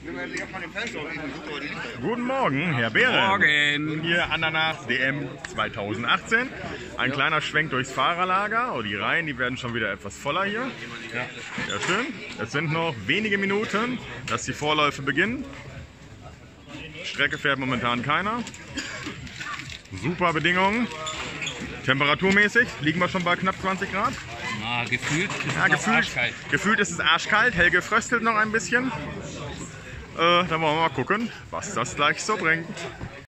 Guten Morgen, Herr Behren. Morgen. Hier Ananas DM 2018. Ein kleiner Schwenk durchs Fahrerlager. Oh, die Reihen, die werden schon wieder etwas voller hier. Ja, sehr schön. Es sind noch wenige Minuten, dass die Vorläufe beginnen. Strecke fährt momentan keiner. Super Bedingungen. Temperaturmäßig liegen wir schon bei knapp 20 Grad. Na, gefühlt ist es Ja, noch arschkalt. gefühlt ist es arschkalt. Helge fröstelt noch ein bisschen. Da wollen wir mal gucken, was das gleich so bringt.